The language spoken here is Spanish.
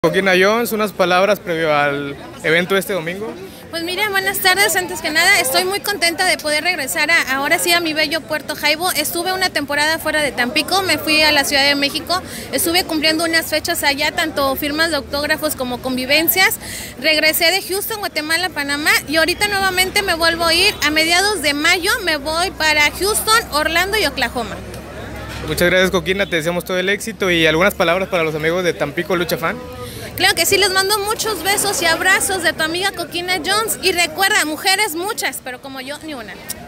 Coquina Jones, unas palabras previo al evento de este domingo. Pues mira, buenas tardes. Antes que nada, estoy muy contenta de poder regresar ahora sí a mi bello Puerto Jaibo. Estuve una temporada fuera de Tampico, me fui a la Ciudad de México, estuve cumpliendo unas fechas allá, tanto firmas de autógrafos como convivencias. Regresé de Houston, Guatemala, Panamá y ahorita nuevamente me vuelvo a ir. A mediados de mayo me voy para Houston, Orlando y Oklahoma. Muchas gracias, Coquina, te deseamos todo el éxito y algunas palabras para los amigos de Tampico Lucha Fan. Claro que sí, les mando muchos besos y abrazos de tu amiga Coquina Jones y recuerda, mujeres muchas, pero como yo, ni una.